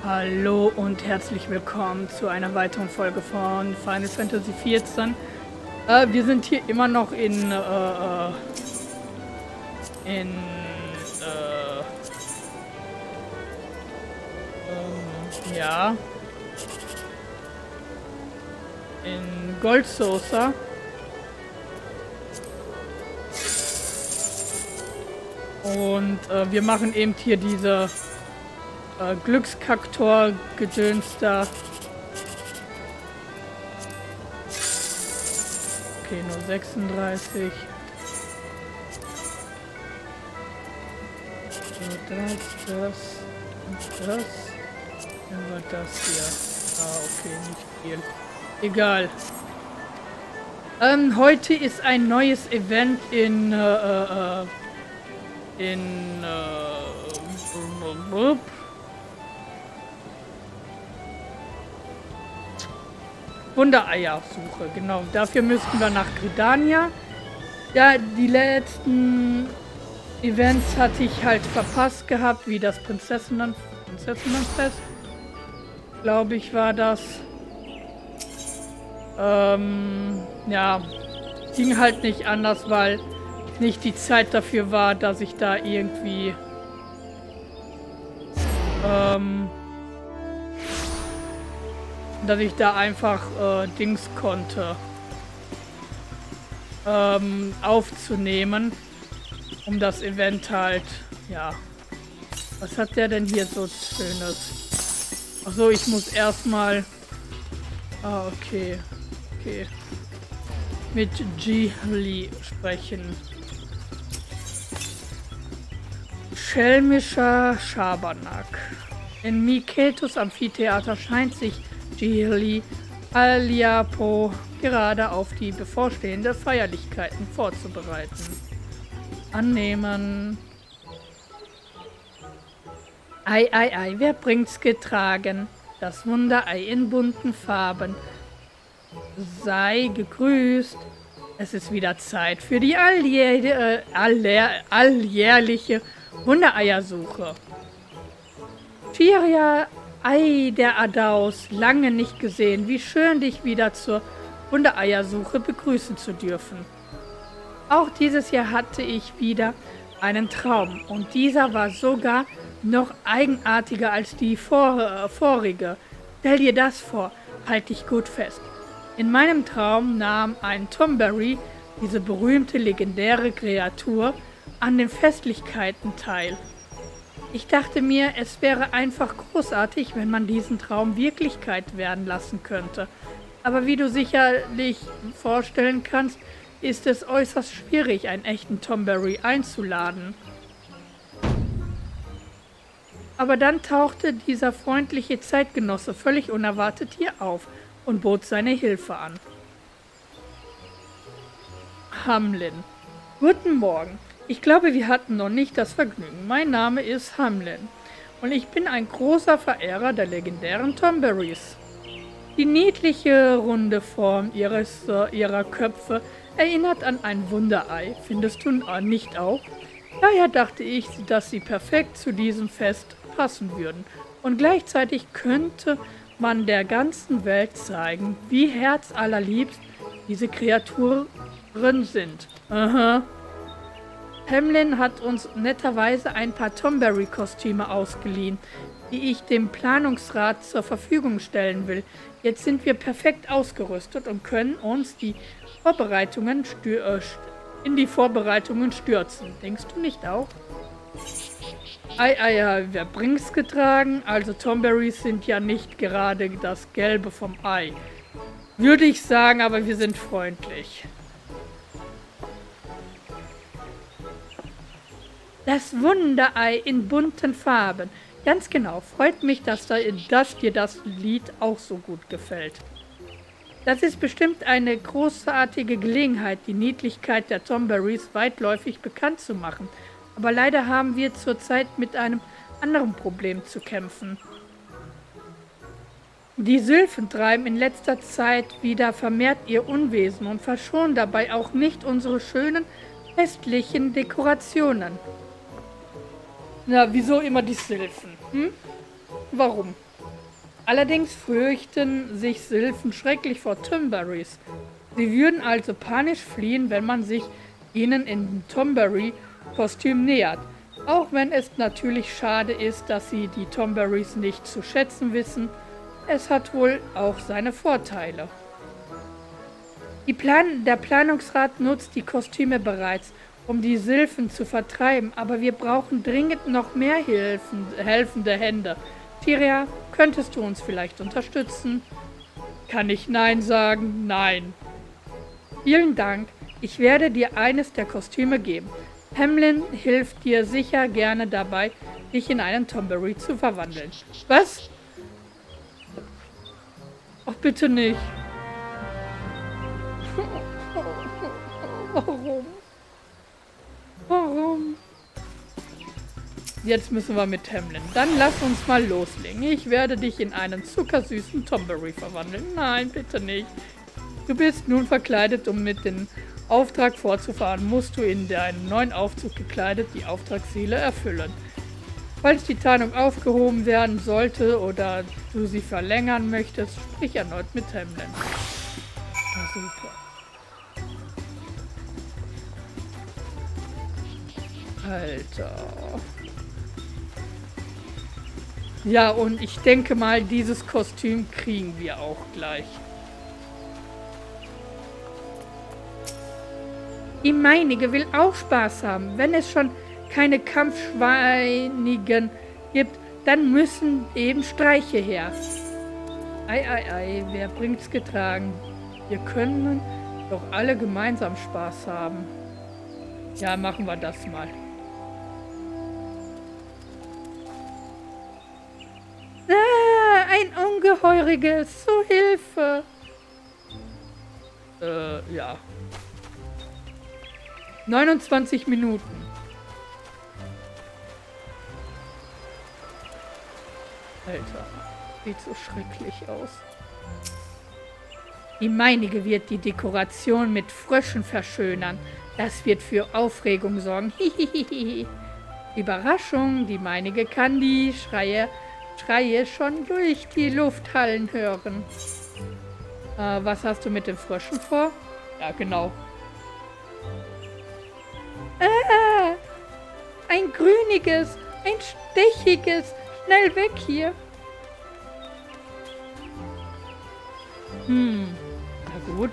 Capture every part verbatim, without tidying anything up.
Hallo und herzlich willkommen zu einer weiteren Folge von Final Fantasy vierzehn. Äh, wir sind hier immer noch in, äh, in, äh, ähm, ja, in Gold Saucer. Und äh, wir machen eben hier diese äh, Glückskaktor-Gedöns da. Okay, nur sechsunddreißig. So, das, das und das. Dann war das hier. Ah, okay, nicht viel. Egal. Ähm, heute ist ein neues Event in, äh, äh, in, äh, Wundereiersuche, genau. Dafür müssten wir nach Gridania. Ja, die letzten Events hatte ich halt verpasst gehabt, wie das Prinzessinnen Prinzessinnenfest. Glaube ich, war das. Ähm, ja, ging halt nicht anders, weil nicht die Zeit dafür war, dass ich da irgendwie ähm, dass ich da einfach äh, Dings konnte ähm, aufzunehmen, um das Event halt, ja. Was hat der denn hier so Schönes? Achso, ich muss erstmal. Ah, okay. Okay. Mit Gihli sprechen. Schelmischer Schabernack. In Miketos Amphitheater scheint sich Gihli Aliapo gerade auf die bevorstehende Feierlichkeiten vorzubereiten. Annehmen. Ei, ei, ei, wer bringt's getragen? Das Wunderei in bunten Farben. Sei gegrüßt. Es ist wieder Zeit für die alljähr äh, aller alljährliche Wundereiersuche. Chiria, ei, der Adaus, lange nicht gesehen. Wie schön, dich wieder zur Wundereiersuche begrüßen zu dürfen. Auch dieses Jahr hatte ich wieder einen Traum. Und dieser war sogar noch eigenartiger als die vor, äh, vorige. Stell dir das vor, halt dich gut fest. In meinem Traum nahm ein Tomberry, diese berühmte legendäre Kreatur, an den Festlichkeiten teil. Ich dachte mir, es wäre einfach großartig, wenn man diesen Traum Wirklichkeit werden lassen könnte. Aber wie du sicherlich vorstellen kannst, ist es äußerst schwierig, einen echten Tomberry einzuladen. Aber dann tauchte dieser freundliche Zeitgenosse völlig unerwartet hier auf und bot seine Hilfe an. Hamlin. Guten Morgen. Ich glaube, wir hatten noch nicht das Vergnügen. Mein Name ist Hamlin und ich bin ein großer Verehrer der legendären Tomberries. Die niedliche, runde Form ihres, äh, ihrer Köpfe erinnert an ein Wunderei. Findest du nicht auch? Daher dachte ich, dass sie perfekt zu diesem Fest passen würden. Und gleichzeitig könnte man der ganzen Welt zeigen, wie herzallerliebst diese Kreaturen sind. Aha. Hamlin hat uns netterweise ein paar Tomberry-Kostüme ausgeliehen, die ich dem Planungsrat zur Verfügung stellen will. Jetzt sind wir perfekt ausgerüstet und können uns die Vorbereitungen stür- äh, in die Vorbereitungen stürzen. Denkst du nicht auch? Ei, ei, ei, wer bringt's getragen? Also Tomberries sind ja nicht gerade das Gelbe vom Ei. Würde ich sagen, aber wir sind freundlich. Das Wunderei in bunten Farben. Ganz genau. Freut mich, dass, da, dass dir das Lied auch so gut gefällt. Das ist bestimmt eine großartige Gelegenheit, die Niedlichkeit der Tomberries weitläufig bekannt zu machen. Aber leider haben wir zurzeit mit einem anderen Problem zu kämpfen. Die Sylphen treiben in letzter Zeit wieder vermehrt ihr Unwesen und verschonen dabei auch nicht unsere schönen festlichen Dekorationen. Na, wieso immer die Sylphen? Hm? Warum? Allerdings fürchten sich Sylphen schrecklich vor Tomberries. Sie würden also panisch fliehen, wenn man sich ihnen in Tomberry-Kostüm nähert. Auch wenn es natürlich schade ist, dass sie die Tomberries nicht zu schätzen wissen, es hat wohl auch seine Vorteile. Die Plan- der Planungsrat nutzt die Kostüme bereits, um die Sylphen zu vertreiben, aber wir brauchen dringend noch mehr Hilfen, helfende Hände. Tyria, könntest du uns vielleicht unterstützen? Kann ich Nein sagen? Nein. Vielen Dank. Ich werde dir eines der Kostüme geben. Hamlin hilft dir sicher gerne dabei, dich in einen Tomberry zu verwandeln. Was? Ach, bitte nicht. Warum? Warum? Jetzt müssen wir mit Hamlin. Dann lass uns mal loslegen. Ich werde dich in einen zuckersüßen Tomberry verwandeln. Nein, bitte nicht. Du bist nun verkleidet, um mit dem Auftrag fortzufahren. Musst du in deinen neuen Aufzug gekleidet die Auftragsziele erfüllen. Falls die Tarnung aufgehoben werden sollte oder du sie verlängern möchtest, sprich erneut mit Hamlin. Na super. Alter. Ja, und ich denke mal, dieses Kostüm kriegen wir auch gleich. Die meinige will auch Spaß haben. Wenn es schon keine Kampfschweinigen gibt, dann müssen eben Streiche her. Ei, ei, ei, wer bringt's getragen? Wir können doch alle gemeinsam Spaß haben. Ja, machen wir das mal. Ah, ein Ungeheuriges, zu Hilfe. Äh, ja. neunundzwanzig Minuten. Alter, sieht so schrecklich aus. Die meinige wird die Dekoration mit Fröschen verschönern. Das wird für Aufregung sorgen. Hihihihi. Überraschung, die meinige kann die Schreie, Schreie schon durch die Lufthallen hören. Äh, was hast du mit den Fröschen vor? Ja, genau. Ah, ein grüniges, ein stechiges. Schnell weg hier. Hm, na gut.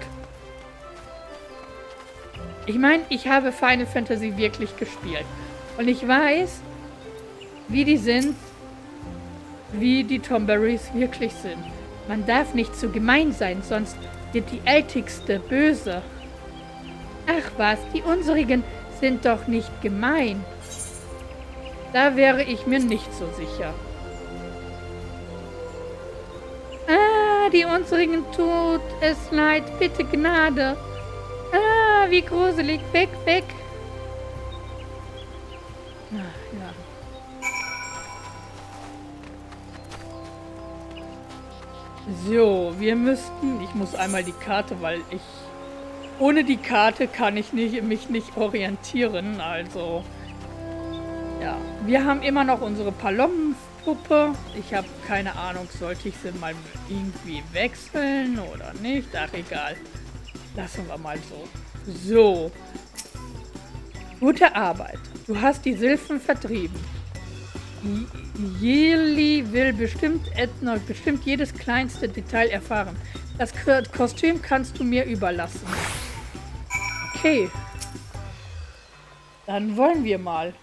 Ich meine, ich habe Final Fantasy wirklich gespielt. Und ich weiß, wie die sind, wie die Tomberries wirklich sind. Man darf nicht zu gemein sein, sonst wird die Ältigste böse. Ach was, die unsrigen sind doch nicht gemein. Da wäre ich mir nicht so sicher. Ah, die unsrigen tut es leid. Bitte Gnade. Ah, wie gruselig. Weg, weg. Ach, ja. So, wir müssten... Ich muss einmal die Karte, weil ich... Ohne die Karte kann ich nicht, mich nicht orientieren, also... Ja, wir haben immer noch unsere Palompuppe. Ich habe keine Ahnung, sollte ich sie mal irgendwie wechseln oder nicht? Ach, egal. Lassen wir mal so. So. Gute Arbeit. Du hast die Sylphen vertrieben. Yeli will bestimmt, etna, bestimmt jedes kleinste Detail erfahren. Das Kostüm kannst du mir überlassen. Okay. Dann wollen wir mal.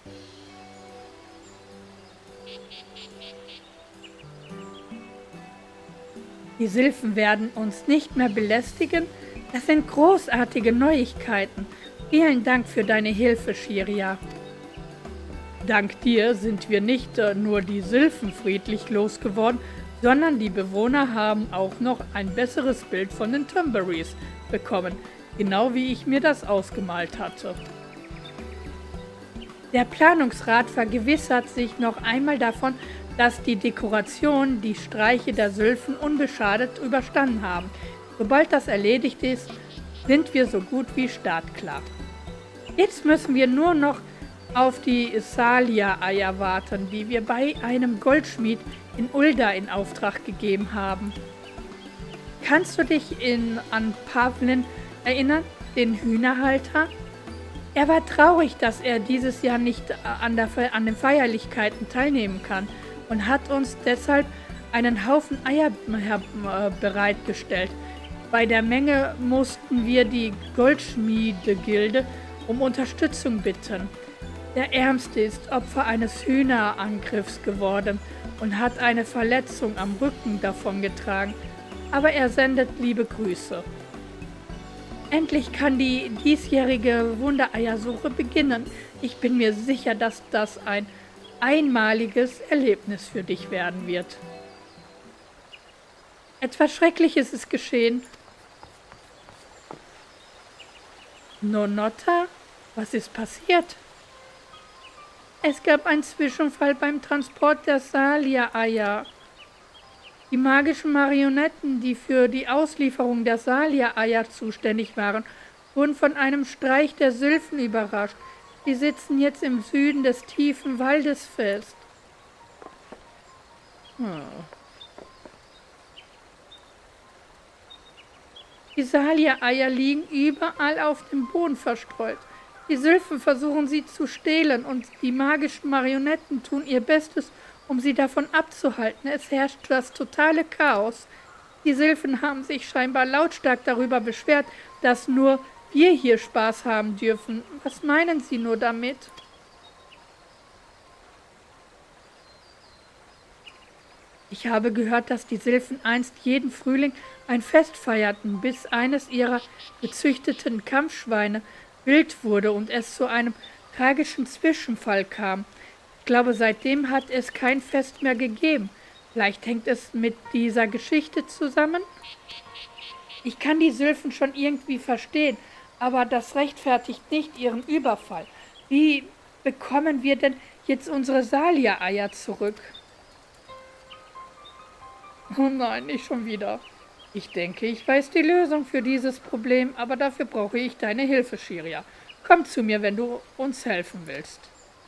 Die Sylphen werden uns nicht mehr belästigen. Das sind großartige Neuigkeiten. Vielen Dank für deine Hilfe, Shiria. Dank dir sind wir nicht äh, nur die Sylphen friedlich losgeworden, sondern die Bewohner haben auch noch ein besseres Bild von den Tomberries bekommen. Genau wie ich mir das ausgemalt hatte. Der Planungsrat vergewissert sich noch einmal davon, dass die Dekoration die Streiche der Sylphen unbeschadet überstanden haben. Sobald das erledigt ist, sind wir so gut wie startklar. Jetzt müssen wir nur noch auf die Salia-Eier warten, die wir bei einem Goldschmied in Ulda in Auftrag gegeben haben. Kannst du dich in, an Pavlin erinnern, den Hühnerhalter? Er war traurig, dass er dieses Jahr nicht an, der, an den Feierlichkeiten teilnehmen kann und hat uns deshalb einen Haufen Eier bereitgestellt. Bei der Menge mussten wir die Goldschmiedegilde um Unterstützung bitten. Der Ärmste ist Opfer eines Hühnerangriffs geworden und hat eine Verletzung am Rücken davongetragen, aber er sendet liebe Grüße. Endlich kann die diesjährige Wundereiersuche beginnen. Ich bin mir sicher, dass das ein einmaliges Erlebnis für dich werden wird. Etwas Schreckliches ist geschehen. Nonotta, was ist passiert? Es gab einen Zwischenfall beim Transport der Salia-Eier. Die magischen Marionetten, die für die Auslieferung der Salia-Eier zuständig waren, wurden von einem Streich der Sylphen überrascht. Die sitzen jetzt im Süden des tiefen Waldes fest. Hm. Die Salia-Eier liegen überall auf dem Boden verstreut. Die Sylphen versuchen sie zu stehlen und die magischen Marionetten tun ihr Bestes, um sie davon abzuhalten. Es herrscht das totale Chaos. Die Sylphen haben sich scheinbar lautstark darüber beschwert, dass nur wir hier Spaß haben dürfen. Was meinen Sie nur damit? Ich habe gehört, dass die Sylphen einst jeden Frühling ein Fest feierten, bis eines ihrer gezüchteten Kampfschweine wild wurde und es zu einem tragischen Zwischenfall kam. Ich glaube, seitdem hat es kein Fest mehr gegeben. Vielleicht hängt es mit dieser Geschichte zusammen? Ich kann die Sylphen schon irgendwie verstehen, aber das rechtfertigt nicht ihren Überfall. Wie bekommen wir denn jetzt unsere Salia-Eier zurück? Oh nein, nicht schon wieder. Ich denke, ich weiß die Lösung für dieses Problem, aber dafür brauche ich deine Hilfe, Shiria. Komm zu mir, wenn du uns helfen willst.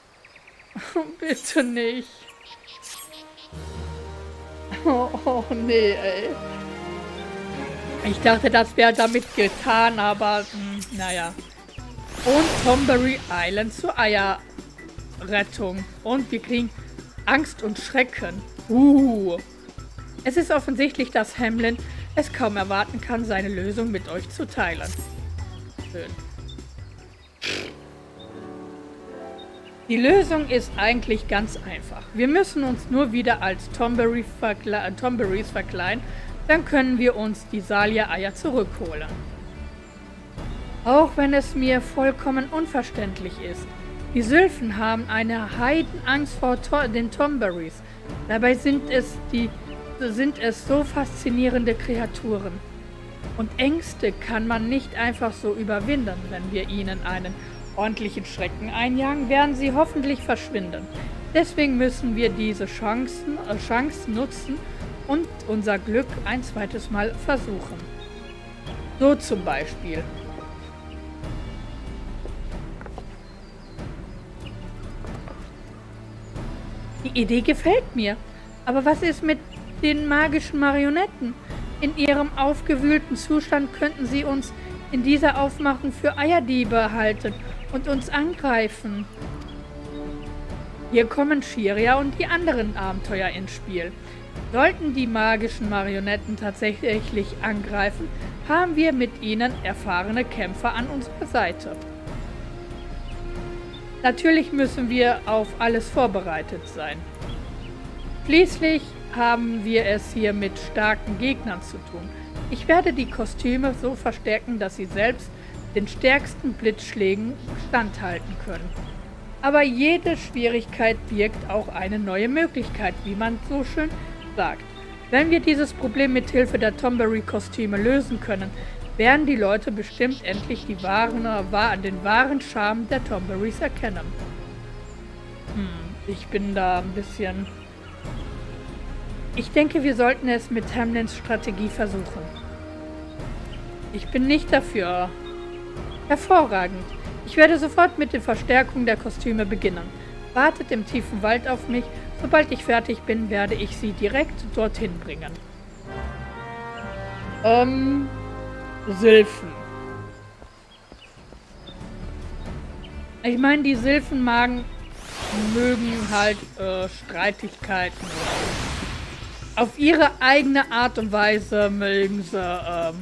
Bitte nicht. Oh, oh nee, ey. Ich dachte, das wäre damit getan, aber mh, naja. Und Tomberry Island zur Eierrettung. Und wir kriegen Angst und Schrecken. Uh. Es ist offensichtlich, dass Hamlin es kaum erwarten kann, seine Lösung mit euch zu teilen. Schön. Die Lösung ist eigentlich ganz einfach. Wir müssen uns nur wieder als Tomberry verkle Tomberries verkleiden, dann können wir uns die Salia-Eier zurückholen. Auch wenn es mir vollkommen unverständlich ist. Die Sylphen haben eine Heidenangst vor to den Tomberries. Dabei sind es, die, sind es so faszinierende Kreaturen. Und Ängste kann man nicht einfach so überwinden. Wenn wir ihnen einen ordentlichen Schrecken einjagen, werden sie hoffentlich verschwinden. Deswegen müssen wir diese Chancen, äh, Chance nutzen und unser Glück ein zweites Mal versuchen. So zum Beispiel. Die Idee gefällt mir. Aber was ist mit den magischen Marionetten? In ihrem aufgewühlten Zustand könnten sie uns in dieser Aufmachung für Eierdiebe halten und uns angreifen. Hier kommen Shiria und die anderen Abenteuer ins Spiel. Sollten die magischen Marionetten tatsächlich angreifen, haben wir mit ihnen erfahrene Kämpfer an unserer Seite. Natürlich müssen wir auf alles vorbereitet sein. Schließlich haben wir es hier mit starken Gegnern zu tun. Ich werde die Kostüme so verstärken, dass sie selbst den stärksten Blitzschlägen standhalten können. Aber jede Schwierigkeit birgt auch eine neue Möglichkeit, wie man so schön sagt. Wenn wir dieses Problem mit Hilfe der Tomberry-Kostüme lösen können, werden die Leute bestimmt endlich die wahren, den wahren Charme der Tomberries erkennen. Hm, ich bin da ein bisschen... Ich denke, wir sollten es mit Hamlins Strategie versuchen. Ich bin nicht dafür. Hervorragend. Ich werde sofort mit der Verstärkung der Kostüme beginnen. Wartet im tiefen Wald auf mich. Sobald ich fertig bin, werde ich sie direkt dorthin bringen. Ähm, Sylphen. Ich meine, die Sylphenmagen mögen halt äh, Streitigkeiten. Auf ihre eigene Art und Weise mögen sie, ähm,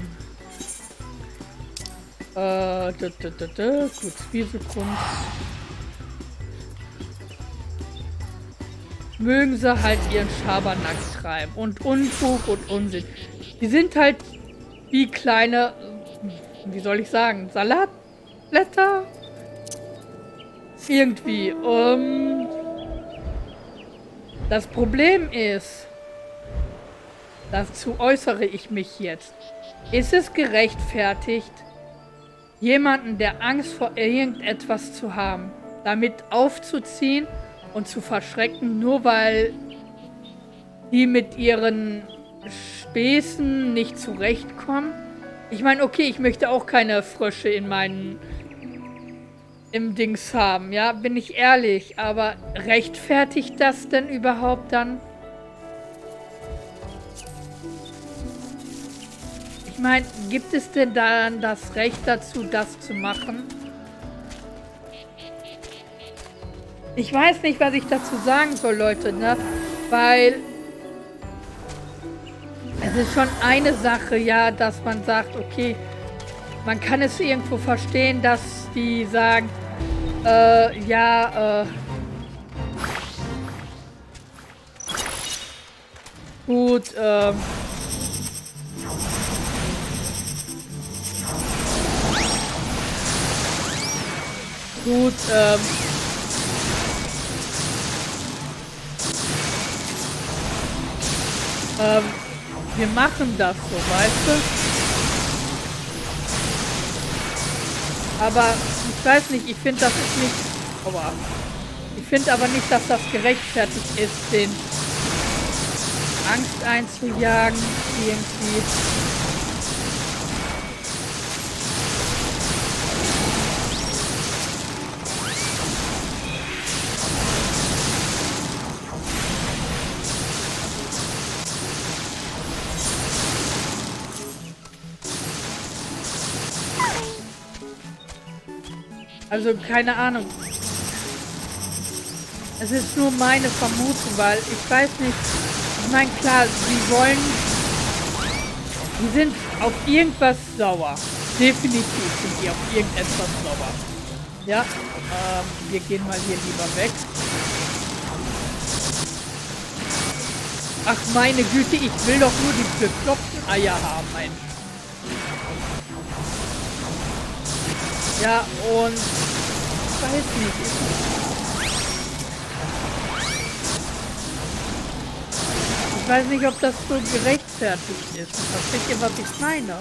äh, da, da, da, da, gut, Spieselkunst. Mögen sie halt ihren Schabernack treiben und Unfug und Unsinn. Die sind halt wie kleine, wie soll ich sagen, Salatblätter? Irgendwie. Um, das Problem ist, dazu äußere ich mich jetzt. Ist es gerechtfertigt, jemanden, der Angst vor irgendetwas zu haben, damit aufzuziehen und zu verschrecken, nur weil die mit ihren Späßen nicht zurechtkommen? Ich meine, okay, ich möchte auch keine Frösche in meinen im Dings haben, ja, bin ich ehrlich, aber rechtfertigt das denn überhaupt dann? Ich meine, gibt es denn dann das Recht dazu, das zu machen? Ich weiß nicht, was ich dazu sagen soll, Leute, ne? Weil es ist schon eine Sache, ja, dass man sagt, okay, man kann es irgendwo verstehen, dass die sagen, äh, ja, äh, gut, ähm, gut, ähm, ähm, wir machen das so, weißt du? Aber ich weiß nicht, ich finde, das ist nicht... Aber ich finde aber nicht, dass das gerechtfertigt ist, den Angst einzujagen, irgendwie. Also, keine Ahnung. Es ist nur meine Vermutung, weil ich weiß nicht, ich meine, klar, sie wollen, die sind auf irgendwas sauer. Definitiv sind die auf irgendetwas sauer. Ja, ähm, wir gehen mal hier lieber weg. Ach, meine Güte, ich will doch nur die bekloppten Eier haben, Mensch. Ja, und ich weiß nicht. Ich weiß nicht, ob das so gerechtfertigt ist. Versteht ihr, was ich meine?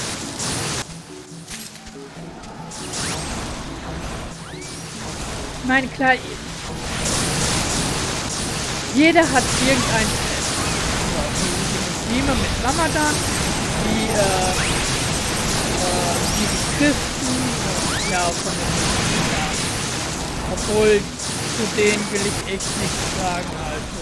Ich meine, klar, jeder hat irgendein Fest. Die Muslime mit Ramadan, die, äh, äh, die Christen, ja, von den, ja. Obwohl, zu denen will ich echt nichts sagen, also.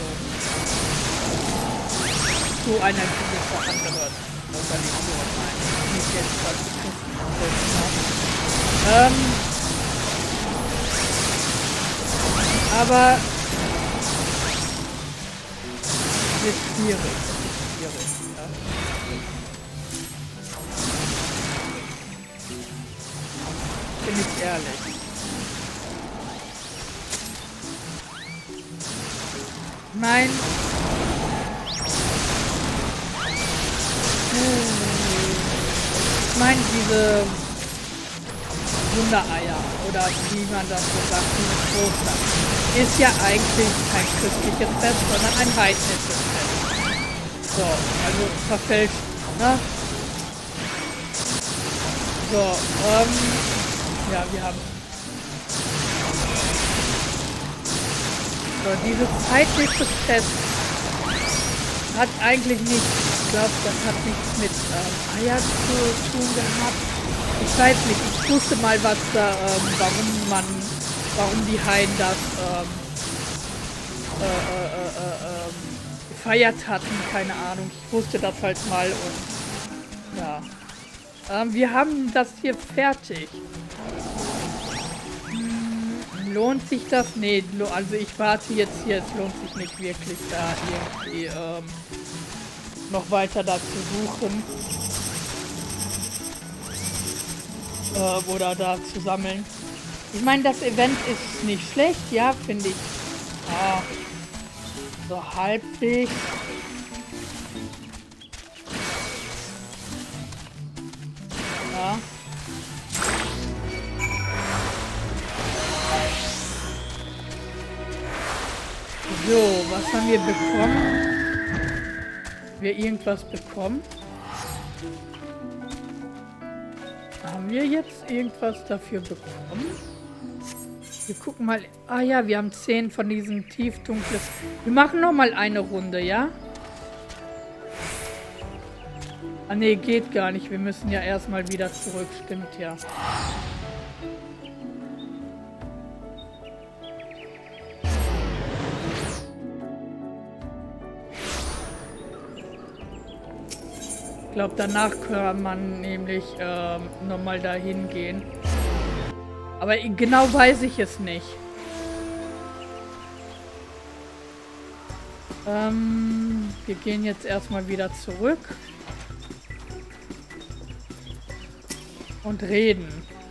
Zu einer gewissen anderen Organisation, nein. Nicht jetzt, was die Christen haben. Ähm. Aber. Es ist schwierig, es ist schwierig, ja. Bin ich ehrlich. Mein... Ich meine, diese Wundereier, oder wie man das so sagt, dieses Ostern, ist ja eigentlich kein christliches Fest, sondern ein heidnisches Fest. So, also verfälscht, ne? So, ähm... ja, wir haben... So, dieses zeitliche Fest hat eigentlich nichts, ich glaube, das hat nichts mit ähm, Eier zu tun gehabt. Ich weiß nicht, ich wusste mal, was da, ähm, warum man, warum die Haien das ähm, äh, äh, äh, äh, gefeiert hatten, keine Ahnung. Ich wusste das halt mal und ja. Ähm, wir haben das hier fertig. Hm, lohnt sich das? Nee, also ich warte jetzt hier, es lohnt sich nicht wirklich da irgendwie ähm, noch weiter da zu suchen. Äh, oder da zu sammeln. Ich meine, das Event ist nicht schlecht, ja, finde ich. Ja, so halbwegs. Ja. So, was haben wir bekommen? Haben wir irgendwas bekommen? Haben wir jetzt irgendwas dafür bekommen? Wir gucken mal. Ah ja, wir haben zehn von diesen tiefdunklen. Wir machen noch mal eine Runde, ja? Ah ne, geht gar nicht. Wir müssen ja erstmal wieder zurück. Stimmt ja. Ich glaube, danach kann man nämlich ähm, nochmal dahin gehen. Aber genau weiß ich es nicht. Ähm, wir gehen jetzt erstmal wieder zurück. Und reden.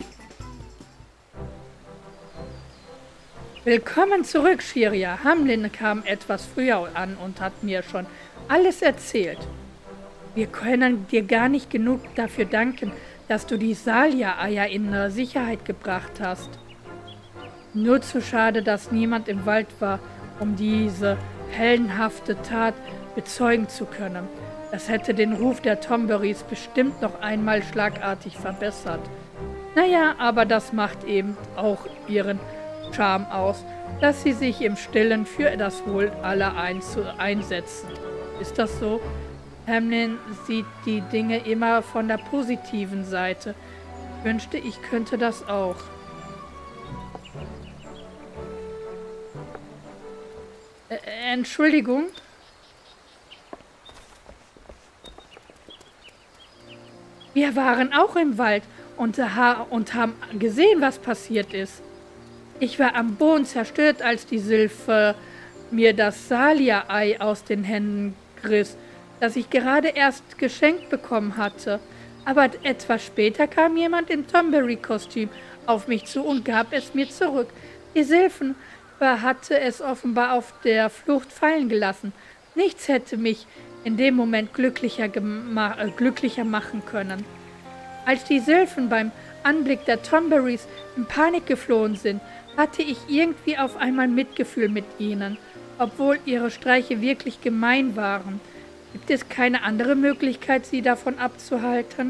Willkommen zurück, Shiria. Hamlin kam etwas früher an und hat mir schon alles erzählt. Wir können dir gar nicht genug dafür danken, dass du die Salia-Eier in Sicherheit gebracht hast. Nur zu schade, dass niemand im Wald war, um diese heldenhafte Tat bezeugen zu können. Das hätte den Ruf der Tomberrys bestimmt noch einmal schlagartig verbessert. Naja, aber das macht eben auch ihren Charme aus, dass sie sich im Stillen für das Wohl aller einsetzen. Ist das so? Hamlin sieht die Dinge immer von der positiven Seite. Ich wünschte, ich könnte das auch. Äh, Entschuldigung? Wir waren auch im Wald und, und haben gesehen, was passiert ist. Ich war am Boden zerstört, als die Sylphe mir das Salia-Ei aus den Händen riss, das ich gerade erst geschenkt bekommen hatte. Aber etwas später kam jemand im Tomberry-Kostüm auf mich zu und gab es mir zurück. Die Sylphen hatte es offenbar auf der Flucht fallen gelassen. Nichts hätte mich in dem Moment glücklicher, äh, glücklicher machen können. Als die Sylphen beim Anblick der Tomberrys in Panik geflohen sind, hatte ich irgendwie auf einmal Mitgefühl mit ihnen, obwohl ihre Streiche wirklich gemein waren. Gibt es keine andere Möglichkeit, sie davon abzuhalten?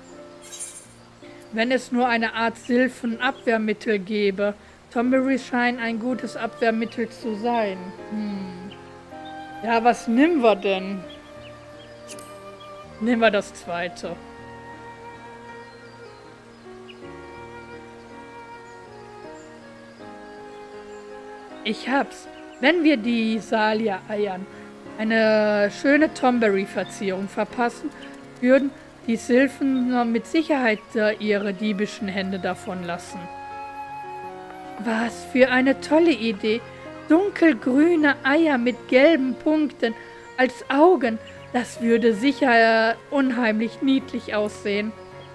Wenn es nur eine Art Sylphen-Abwehrmittel gäbe. Tomberry scheint ein gutes Abwehrmittel zu sein. Hm. Ja, was nehmen wir denn? Nehmen wir das zweite. Ich hab's. Wenn wir die Salia-Eiern eine schöne Tomberry-Verzierung verpassen, würden die Sylphen mit Sicherheit ihre diebischen Hände davon lassen. Was für eine tolle Idee. Dunkelgrüne Eier mit gelben Punkten als Augen. Das würde sicher unheimlich niedlich aussehen.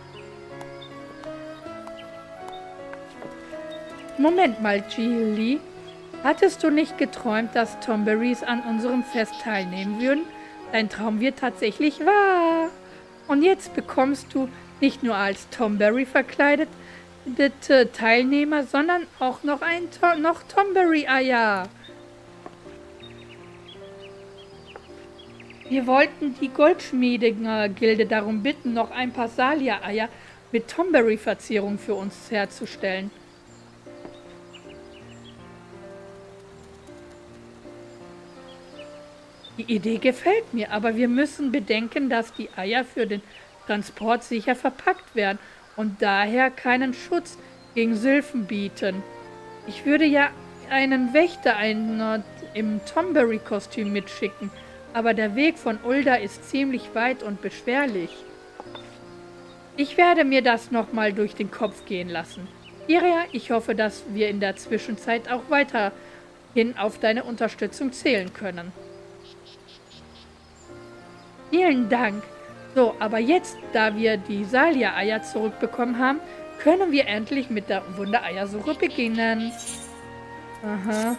Moment mal, Gilly. Hattest du nicht geträumt, dass Tomberrys an unserem Fest teilnehmen würden? Dein Traum wird tatsächlich wahr. Und jetzt bekommst du nicht nur als Tomberry verkleidet Teilnehmer, sondern auch noch ein to noch Tomberry-Eier. Wir wollten die Goldschmiede-Gilde darum bitten, noch ein paar Salia-Eier mit Tomberry-Verzierung für uns herzustellen. Die Idee gefällt mir, aber wir müssen bedenken, dass die Eier für den Transport sicher verpackt werden und daher keinen Schutz gegen Sylphen bieten. Ich würde ja einen Wächter einen, im Tomberry-Kostüm mitschicken, aber der Weg von Ulda ist ziemlich weit und beschwerlich. Ich werde mir das nochmal durch den Kopf gehen lassen. Iria, ich hoffe, dass wir in der Zwischenzeit auch weiterhin auf deine Unterstützung zählen können. Vielen Dank. So, aber jetzt, da wir die Salia-Eier zurückbekommen haben, können wir endlich mit der Wundereiersuche beginnen. Aha.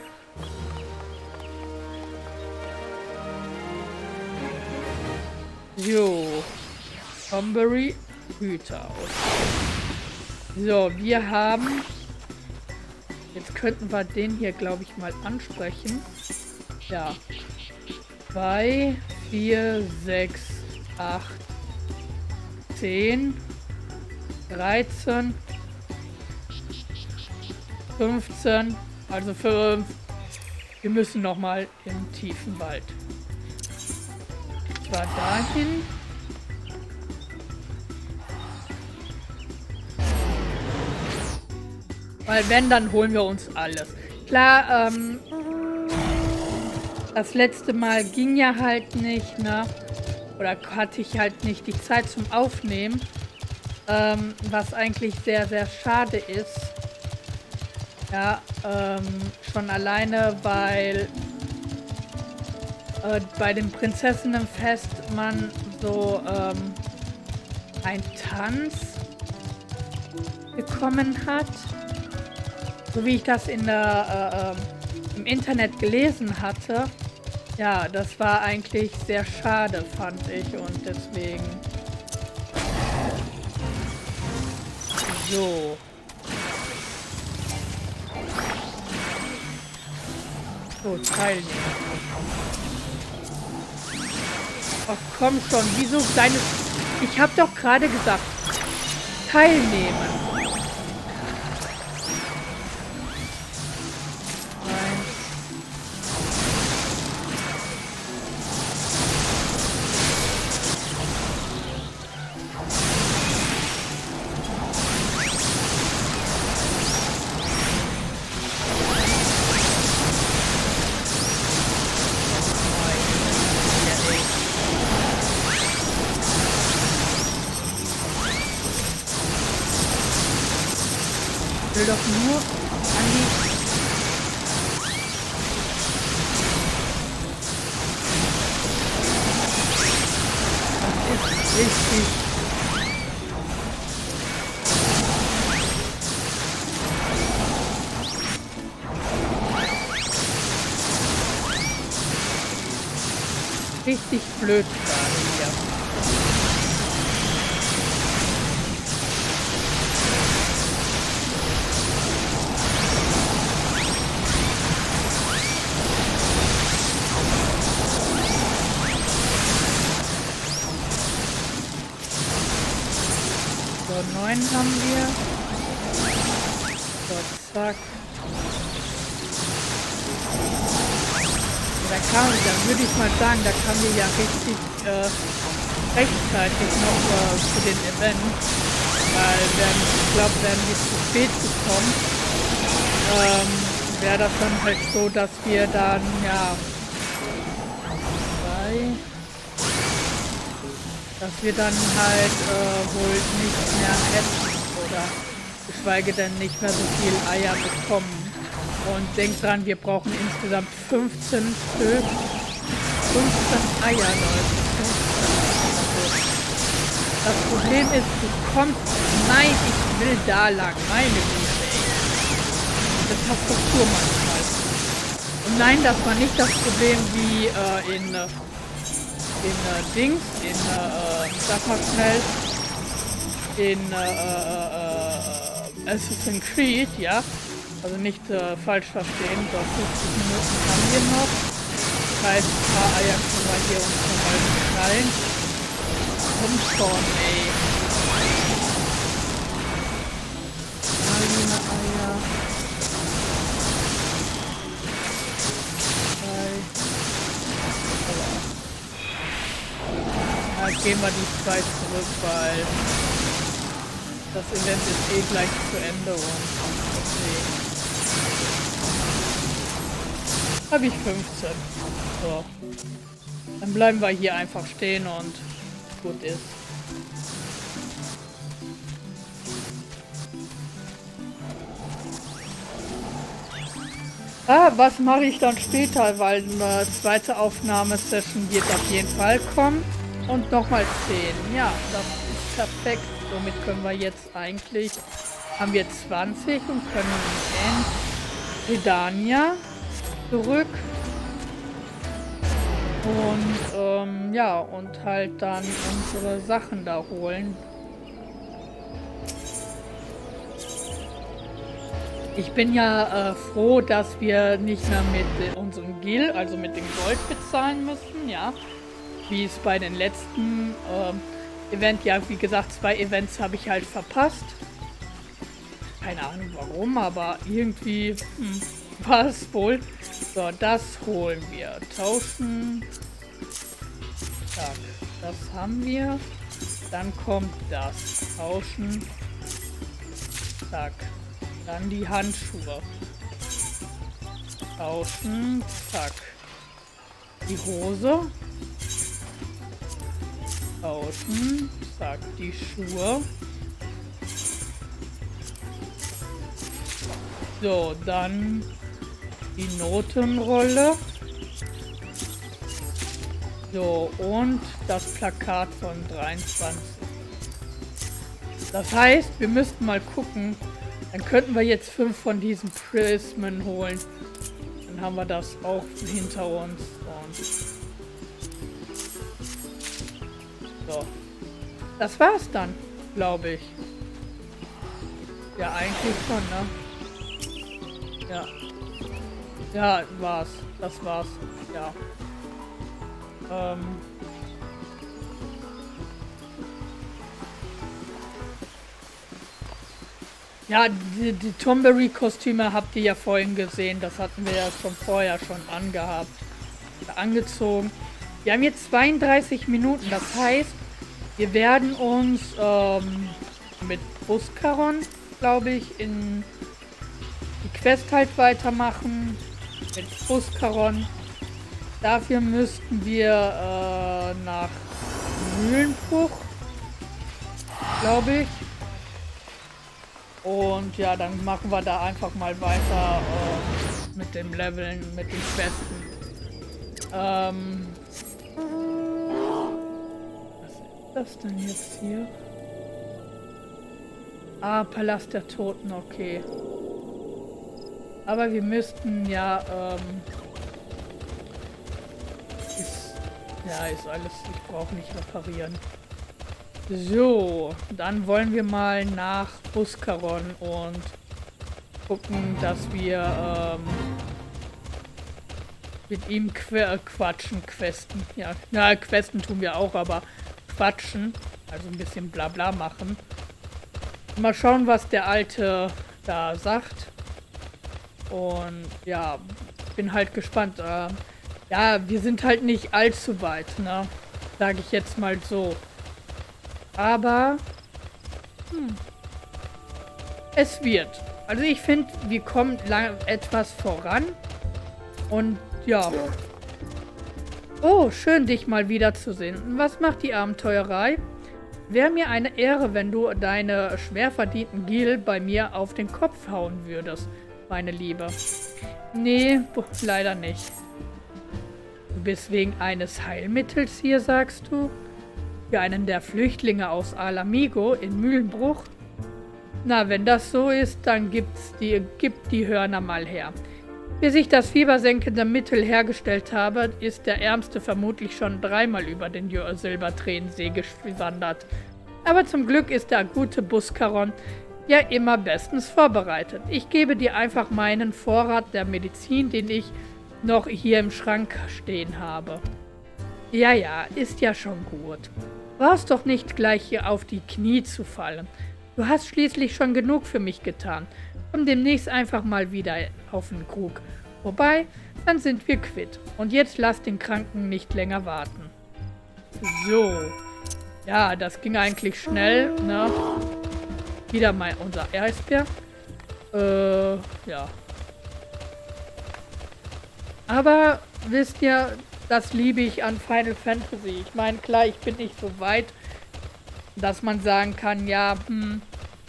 Jo. Tomberry Hüter. So, wir haben... Jetzt könnten wir den hier, glaube ich, mal ansprechen. Ja. zwei, vier, sechs, acht, zehn, dreizehn, fünfzehn, also fünf. Wir müssen nochmal im tiefen Wald. Zwar dahin. Weil wenn, dann holen wir uns alles. Klar, ähm, das letzte Mal ging ja halt nicht, ne? Oder hatte ich halt nicht die Zeit zum Aufnehmen. Ähm, was eigentlich sehr, sehr schade ist. Ja, ähm, schon alleine, weil äh, bei dem Prinzessinnenfest man so ähm, einen Tanz bekommen hat. So wie ich das in der, äh, im Internet gelesen hatte. Ja, das war eigentlich sehr schade, fand ich. Und deswegen... So. So, teilnehmen. Ach komm schon, wieso deine... Ich habe doch gerade gesagt, teilnehmen. Ich will doch nur an die... Das ist richtig. Richtig blöd gerade hier. neun haben wir. So, zack. Da kam, dann würde ich mal sagen, da kamen wir ja richtig äh, rechtzeitig noch äh, zu den Events. Weil, wenn, ich glaube, wären wir zu spät gekommen, ähm, wäre das dann halt so, dass wir dann, ja, zwei... dass wir dann halt äh, wohl nicht mehr hätten oder geschweige denn nicht mehr so viel Eier bekommen. Und denkt dran, wir brauchen insgesamt fünfzehn Stück. fünfzehn Eier, Leute. Das Problem ist, du kommst... Nein, ich will da lang. Meine Güte, ey. Das Tastatur manchmal. Und nein, das war nicht das Problem wie äh, in... Äh, in äh, Dings, in, äh, sag mal schnell, in äh, äh, Assassin's Creed, ja, also nicht äh, falsch verstehen, so fünfzig Minuten haben wir noch, das heißt, ein paar Eier können wir hier uns nochmal knallen. Komm schon, ey. Marine Eier. Gehen wir die zwei zurück, weil Das Event ist eh gleich zu Ende und deswegen habe ich fünfzehn. So. Dann bleiben wir hier einfach stehen und gut ist. Ah, was mache ich dann später, weil eine zweite Aufnahmesession wird auf jeden Fall kommen. Und nochmal zehn. Ja, das ist perfekt. Somit können wir jetzt eigentlich, haben wir zwanzig und können in Redania zurück. Und ähm, ja, und halt dann unsere Sachen da holen. Ich bin ja äh, froh, dass wir nicht mehr mit äh, unserem Gil, also mit dem Gold bezahlen müssen, ja. Wie es bei den letzten äh, Event, ja, wie gesagt, zwei Events habe ich halt verpasst. Keine Ahnung warum, aber irgendwie hm, war es wohl. So, das holen wir. Tauschen. Zack, das haben wir. Dann kommt das. Tauschen. Zack. Dann die Handschuhe. Tauschen. Zack. Die Hose. Tauschen. Zack. Die Schuhe. So, dann die Notenrolle. So, und das Plakat von dreiundzwanzig. Das heißt, wir müssten mal gucken. Dann könnten wir jetzt fünf von diesen Prismen holen. Dann haben wir das auch hinter uns. Und so. Das war's dann, glaube ich. Ja, eigentlich schon, ne? Ja. Ja, war's. Das war's. Ja. Ähm. Ja, die, die Tomberry-Kostüme habt ihr ja vorhin gesehen. Das hatten wir ja schon vorher schon angehabt. Angezogen. Wir haben jetzt zweiunddreißig Minuten. Das heißt, wir werden uns ähm, mit Buscaron, glaube ich, in die Quest halt weitermachen. Mit Buscaron. Dafür müssten wir äh, nach Mühlenbruch, glaube ich. Und ja, dann machen wir da einfach mal weiter äh, mit dem Leveln, mit den Questen. Ähm, was ist das denn jetzt hier? Ah, Palast der Toten, okay. Aber wir müssten ja, ähm, ist, ja, ist alles, ich brauche nicht reparieren. So, dann wollen wir mal nach Buscaron und gucken, dass wir ähm, mit ihm qu quatschen, questen. Ja, na, questen tun wir auch, aber quatschen, also ein bisschen Blabla machen. Mal schauen, was der Alte da sagt. Und ja, bin halt gespannt. Äh, ja, wir sind halt nicht allzu weit, ne? Sage ich jetzt mal so. Aber hm, es wird. Also ich finde, wir kommen lang etwas voran. Und ja. Oh, schön, dich mal wiederzusehen. Was macht die Abenteuerei? Wäre mir eine Ehre, wenn du deine schwer verdienten Gil bei mir auf den Kopf hauen würdest, meine Liebe. Nee, leider nicht. Du bist wegen eines Heilmittels hier, sagst du? Für einen der Flüchtlinge aus Alamigo in Mühlenbruch? Na, wenn das so ist, dann gibt's die, gib die Hörner mal her. Bis ich das fiebersenkende Mittel hergestellt habe, ist der Ärmste vermutlich schon dreimal über den Silbertränensee gewandert. Aber zum Glück ist der gute Buscaron ja immer bestens vorbereitet. Ich gebe dir einfach meinen Vorrat der Medizin, den ich noch hier im Schrank stehen habe. Ja, ja, ist ja schon gut. Brauchst doch nicht gleich hier auf die Knie zu fallen. Du hast schließlich schon genug für mich getan. Komm demnächst einfach mal wieder auf den Krug. Wobei, dann sind wir quitt. Und jetzt lass den Kranken nicht länger warten. So. Ja, das ging eigentlich schnell, ne? Wieder mal unser Eisbär. Äh, ja. Aber wisst ihr, das liebe ich an Final Fantasy. Ich meine, klar, ich bin nicht so weit, dass man sagen kann, ja, hm,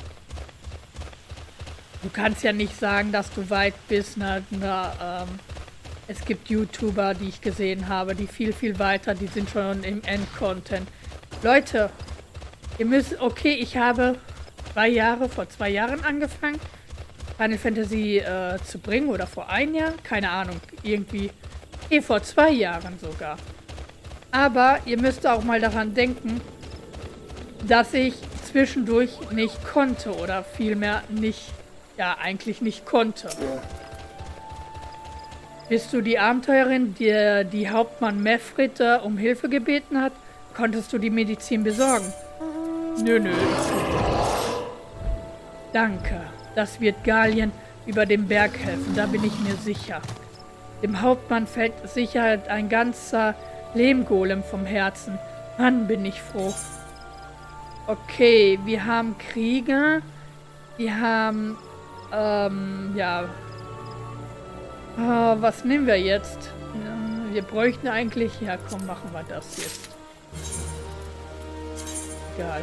du kannst ja nicht sagen, dass du weit bist. Na, na, ähm, es gibt YouTuber, die ich gesehen habe, die viel, viel weiter, die sind schon im Endcontent. Leute, ihr müsst, okay, ich habe zwei Jahre, vor zwei Jahren angefangen, Final Fantasy äh, zu bringen oder vor ein Jahr, keine Ahnung, irgendwie, eh, vor zwei Jahren sogar. Aber ihr müsst auch mal daran denken, dass ich zwischendurch nicht konnte oder vielmehr nicht, ja, eigentlich nicht konnte. Bist du die Abenteurerin, die die Hauptmann Mefrit äh, um Hilfe gebeten hat? Konntest du die Medizin besorgen? Nö, nö. Danke. Das wird Galien über den Berg helfen, da bin ich mir sicher. Dem Hauptmann fällt sicher ein ganzer Lehmgolem vom Herzen. Mann, bin ich froh. Okay, wir haben Krieger. Wir haben, ähm, ja. Ah, was nehmen wir jetzt? Ja, wir bräuchten eigentlich, ja komm, machen wir das jetzt. Egal.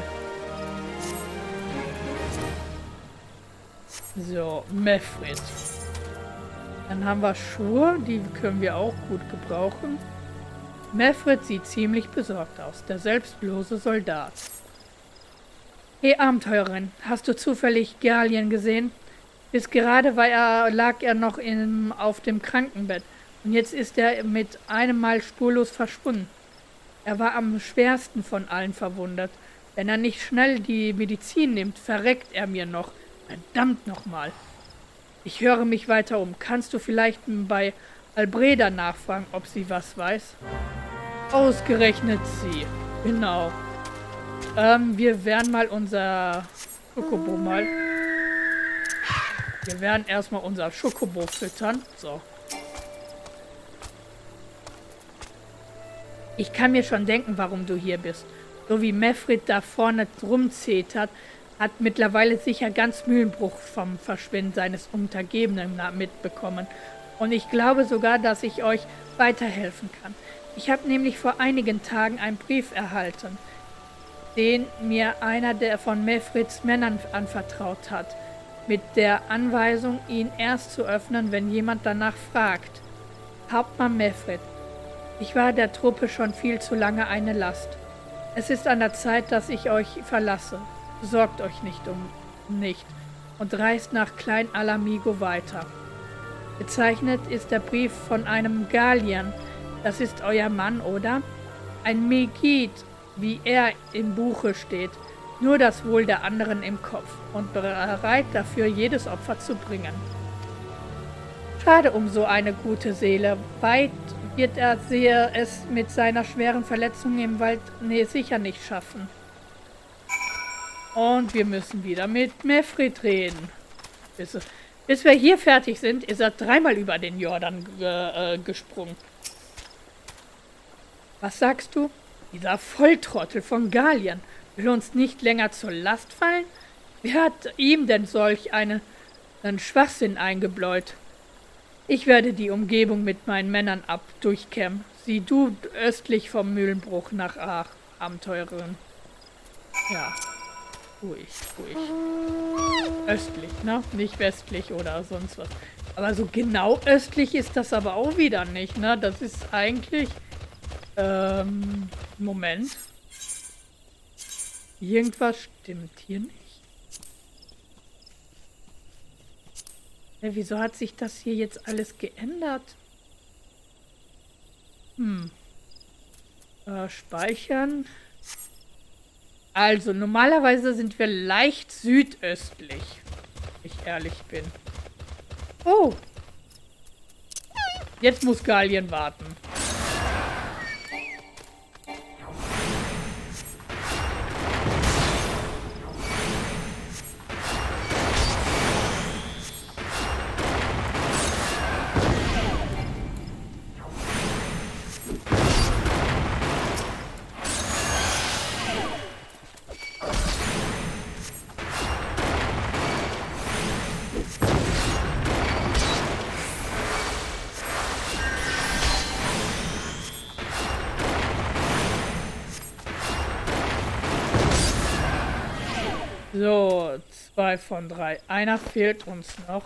So, Mefrit. Dann haben wir Schuhe, die können wir auch gut gebrauchen. Mefrit sieht ziemlich besorgt aus, der selbstlose Soldat. Hey Abenteurerin, hast du zufällig Galien gesehen? Bis gerade war er, lag er noch in, auf dem Krankenbett und jetzt ist er mit einem Mal spurlos verschwunden. Er war am schwersten von allen verwundet. Wenn er nicht schnell die Medizin nimmt, verreckt er mir noch. Verdammt nochmal. Ich höre mich weiter um. Kannst du vielleicht bei Albreda nachfragen, ob sie was weiß? Ausgerechnet sie. Genau. Ähm, wir werden mal unser Schokobo mal... Wir werden erstmal unser Schokobo füttern. So. Ich kann mir schon denken, warum du hier bist. So wie Mefrit da vorne rumzetert, hat mittlerweile sicher ganz Mühlenbruch vom Verschwinden seines Untergebenen mitbekommen. Und ich glaube sogar, dass ich euch weiterhelfen kann. Ich habe nämlich vor einigen Tagen einen Brief erhalten, den mir einer der von Mefrits Männern anvertraut hat, mit der Anweisung, ihn erst zu öffnen, wenn jemand danach fragt. Hauptmann Mefrit, ich war der Truppe schon viel zu lange eine Last. Es ist an der Zeit, dass ich euch verlasse. Sorgt euch nicht um nicht und reist nach Klein Alamigo weiter. Bezeichnet ist der Brief von einem Galien. Das ist euer Mann, oder? Ein Megid, wie er im Buche steht. Nur das Wohl der anderen im Kopf und bereit dafür, jedes Opfer zu bringen. Schade um so eine gute Seele. Weit wird er sehr es mit seiner schweren Verletzung im Wald nee, sicher nicht schaffen. Und wir müssen wieder mit Mefrit reden. Bis, bis wir hier fertig sind, ist er dreimal über den Jordan äh, gesprungen. Was sagst du? Dieser Volltrottel von Galien will uns nicht länger zur Last fallen? Wer hat ihm denn solch eine, einen Schwachsinn eingebläut? Ich werde die Umgebung mit meinen Männern ab durchkämmen. Sieh du östlich vom Mühlenbruch nach Ach, Abenteurerin. Ja. Ruhig, ruhig. Östlich, ne? Nicht westlich oder sonst was. Aber so genau östlich ist das aber auch wieder nicht, ne? Das ist eigentlich... Ähm... Moment. Irgendwas stimmt hier nicht. Ja, wieso hat sich das hier jetzt alles geändert? Hm. Äh, speichern... Also, normalerweise sind wir leicht südöstlich, wenn ich ehrlich bin. Oh. Jetzt muss Galien warten. So, zwei von drei. Einer fehlt uns noch.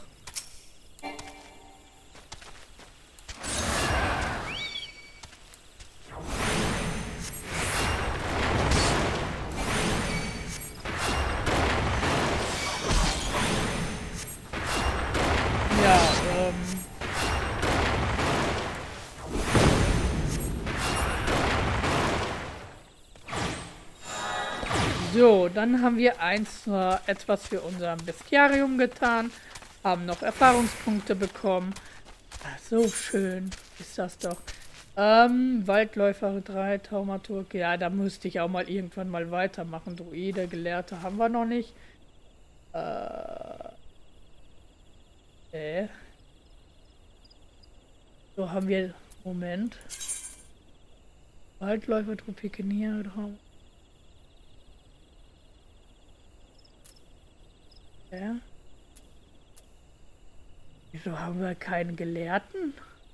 Ja, ähm... So, dann haben wir eins, äh, etwas für unser Bestiarium getan, haben noch Erfahrungspunkte bekommen. Ah, so schön ist das doch. Ähm, Waldläufer drei, Taumaturg. Ja, da müsste ich auch mal irgendwann mal weitermachen. Druide, Gelehrte haben wir noch nicht. Äh. Äh. So haben wir. Moment. Waldläufer, Tropikenier, Traum. Ja. Wieso haben wir keinen Gelehrten?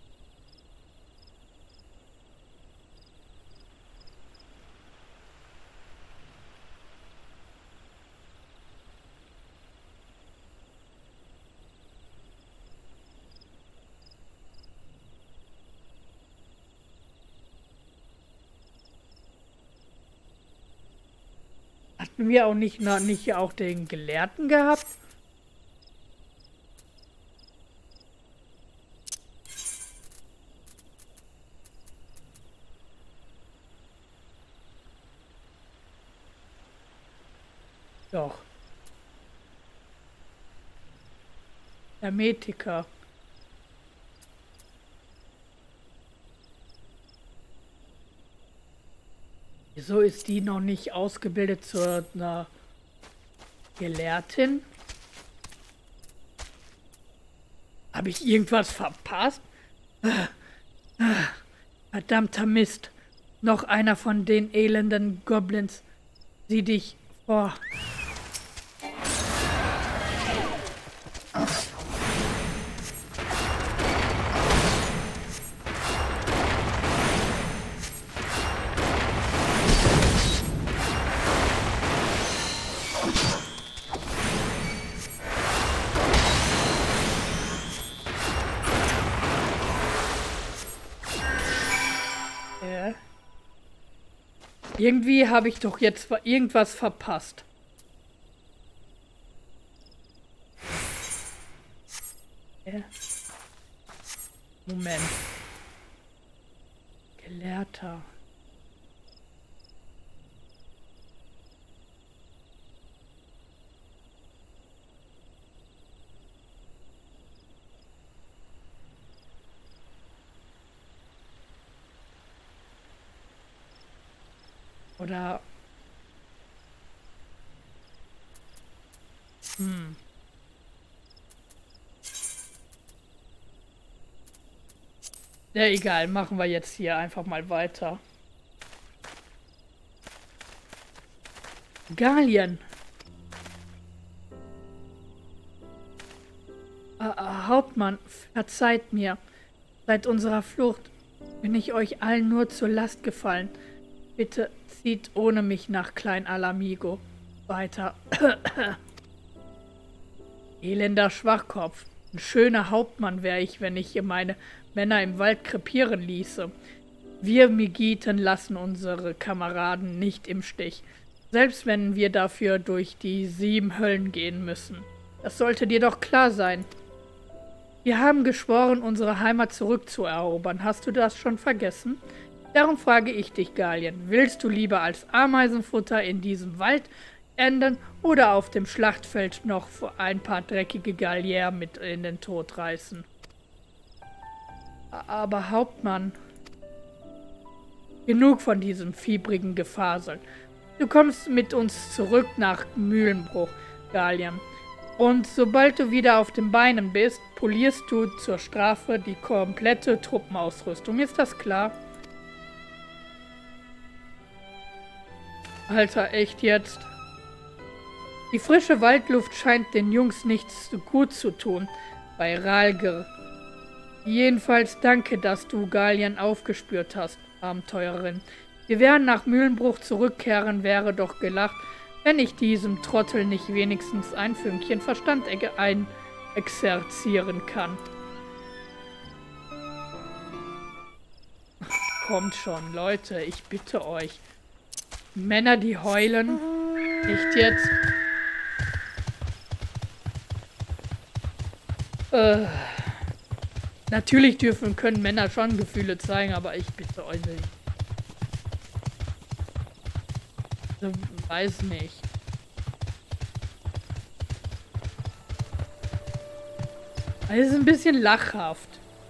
Hatten wir auch nicht, na, nicht auch den Gelehrten gehabt? Doch. Hermetiker. Wieso ist die noch nicht ausgebildet zu einer Gelehrtin? Habe ich irgendwas verpasst? Verdammter Mist. Noch einer von den elenden Goblins. Sieh dich vor. Irgendwie habe ich doch jetzt irgendwas verpasst. Ja. Moment. Gelehrter. Oder... Hm. Ja, egal. Machen wir jetzt hier einfach mal weiter. Galien. Äh, äh, Hauptmann, verzeiht mir. Seit unserer Flucht bin ich euch allen nur zur Last gefallen. Bitte zieht ohne mich nach Klein Alamigo weiter. Elender Schwachkopf. Ein schöner Hauptmann wäre ich, wenn ich hier meine Männer im Wald krepieren ließe. Wir Megiten lassen unsere Kameraden nicht im Stich. Selbst wenn wir dafür durch die sieben Höllen gehen müssen. Das sollte dir doch klar sein. Wir haben geschworen, unsere Heimat zurückzuerobern. Hast du das schon vergessen? Darum frage ich dich, Galien, willst du lieber als Ameisenfutter in diesem Wald enden oder auf dem Schlachtfeld noch ein paar dreckige Gallier mit in den Tod reißen? Aber Hauptmann, genug von diesem fiebrigen Gefasel. Du kommst mit uns zurück nach Mühlenbruch, Galien. Und sobald du wieder auf den Beinen bist, polierst du zur Strafe die komplette Truppenausrüstung. Ist das klar? Alter, echt jetzt? Die frische Waldluft scheint den Jungs nichts so gut zu tun. Bei Ralger. Jedenfalls danke, dass du Galien aufgespürt hast, Abenteurerin. Wir werden nach Mühlenbruch zurückkehren, wäre doch gelacht, wenn ich diesem Trottel nicht wenigstens ein Fünkchen Verstand einexerzieren kann. Kommt schon, Leute, ich bitte euch. Männer, die heulen, nicht jetzt. Äh, natürlich dürfen, können Männer schon Gefühle zeigen, aber ich bitte euch nicht. Ich weiß nicht. Es ist ein bisschen lachhaft.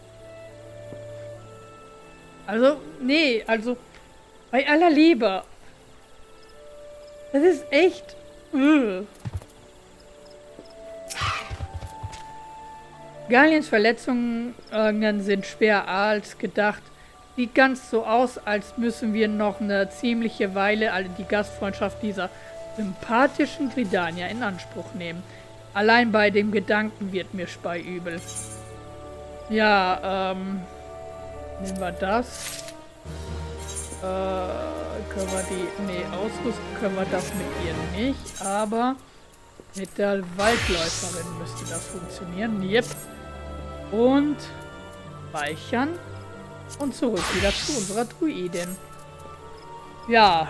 Also, nee, also, bei aller Liebe. Das ist echt... Uh. Galliens Verletzungen äh, sind schwerer als gedacht. Sieht ganz so aus, als müssen wir noch eine ziemliche Weile alle die Gastfreundschaft dieser sympathischen Gridania in Anspruch nehmen. Allein bei dem Gedanken wird mir speiübel. Ja, ähm... nehmen wir das. Äh, können wir die... Nee, ausrüsten können wir das mit ihr nicht, aber mit der Waldläuferin müsste das funktionieren. Yep. Und speichern und zurück wieder zu unserer Druidin. Ja.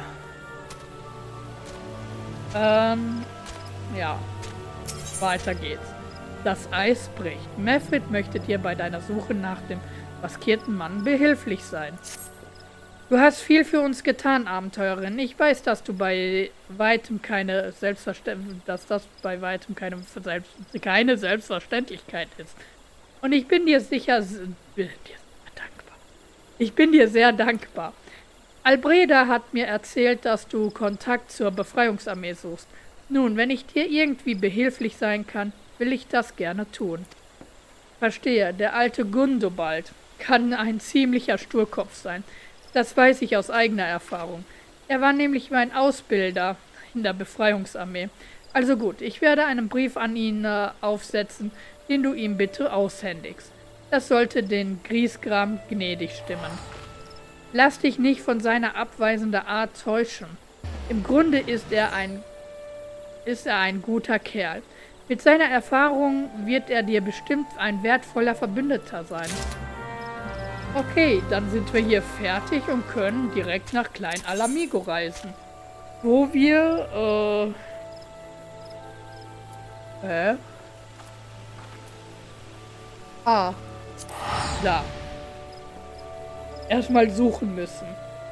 Ähm, ja. Weiter geht's. Das Eis bricht. Mefrit möchte dir bei deiner Suche nach dem maskierten Mann behilflich sein. Du hast viel für uns getan, Abenteurerin. Ich weiß, dass du bei weitem keine Selbstverständlichkeit, dass das bei weitem keine, Selbst keine Selbstverständlichkeit ist. Und ich bin dir sicher, bin dir dankbar. Ich bin dir sehr dankbar. Albreda hat mir erzählt, dass du Kontakt zur Befreiungsarmee suchst. Nun, wenn ich dir irgendwie behilflich sein kann, will ich das gerne tun. Verstehe, der alte Gundobald kann ein ziemlicher Sturkopf sein. Das weiß ich aus eigener Erfahrung. Er war nämlich mein Ausbilder in der Befreiungsarmee. Also gut, ich werde einen Brief an ihn äh, aufsetzen, den du ihm bitte aushändigst. Das sollte den Griesgram gnädig stimmen. Lass dich nicht von seiner abweisenden Art täuschen. Im Grunde ist er ein, ist er ein guter Kerl. Mit seiner Erfahrung wird er dir bestimmt ein wertvoller Verbündeter sein. Okay, dann sind wir hier fertig und können direkt nach Klein Alamigo reisen. Wo wir, äh... Hä? Ah. Da. Erstmal suchen müssen.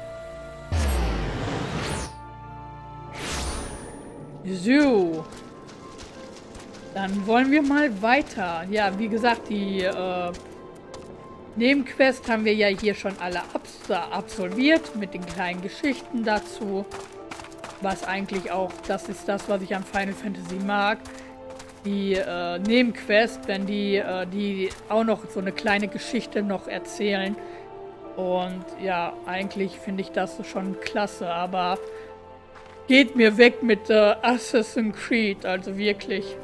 So. Dann wollen wir mal weiter. Ja, wie gesagt, die, äh... Nebenquest haben wir ja hier schon alle abs absolviert, mit den kleinen Geschichten dazu. Was eigentlich auch, das ist das, was ich an Final Fantasy mag. Die äh, Nebenquest, wenn die, äh, die auch noch so eine kleine Geschichte noch erzählen. Und ja, eigentlich finde ich das schon klasse, aber geht mir weg mit äh, Assassin's Creed, also wirklich.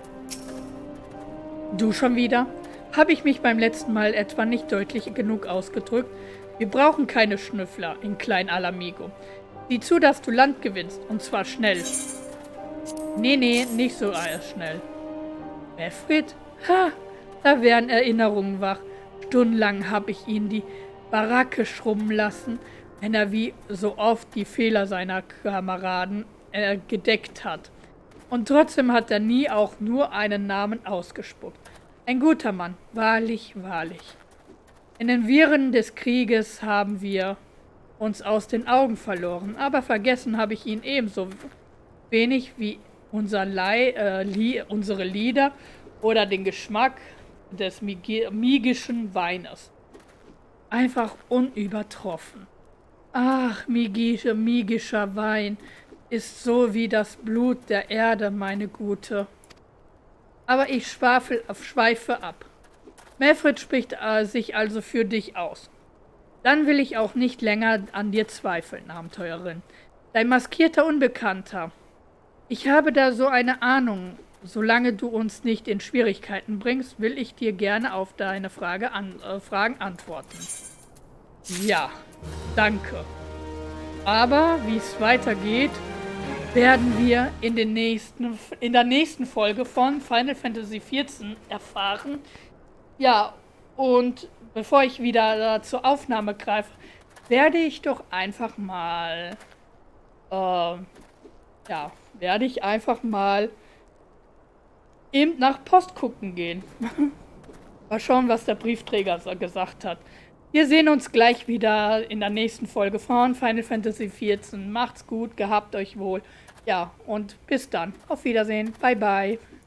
Du schon wieder? Habe ich mich beim letzten Mal etwa nicht deutlich genug ausgedrückt? Wir brauchen keine Schnüffler in Klein Alamigo. Sieh zu, dass du Land gewinnst, und zwar schnell. Nee, nee, nicht so schnell. Mefrit? Ha, da werden Erinnerungen wach. Stundenlang habe ich ihn die Baracke schrubben lassen, wenn er wie so oft die Fehler seiner Kameraden äh, gedeckt hat. Und trotzdem hat er nie auch nur einen Namen ausgespuckt. Ein guter Mann, wahrlich, wahrlich. In den Wirren des Krieges haben wir uns aus den Augen verloren, aber vergessen habe ich ihn ebenso wenig wie unser Lei, äh, Lie unsere Lieder oder den Geschmack des migischen Weines. Einfach unübertroffen. Ach, migische, migischer Wein ist so wie das Blut der Erde, meine Gute. Aber ich schwafel, schweife ab. Mefrit spricht äh, sich also für dich aus. Dann will ich auch nicht länger an dir zweifeln, Abenteurerin. Dein maskierter Unbekannter. Ich habe da so eine Ahnung. Solange du uns nicht in Schwierigkeiten bringst, will ich dir gerne auf deine Frage an, äh, Fragen antworten. Ja, danke. Aber wie es weitergeht, werden wir in, den nächsten, in der nächsten Folge von Final Fantasy vierzehn erfahren. Ja, und bevor ich wieder zur Aufnahme greife, werde ich doch einfach mal, äh, ja, werde ich einfach mal eben nach Post gucken gehen. Mal schauen, was der Briefträger so gesagt hat. Wir sehen uns gleich wieder in der nächsten Folge von Final Fantasy vierzehn. Macht's gut, gehabt euch wohl. Ja, und bis dann. Auf Wiedersehen. Bye, bye.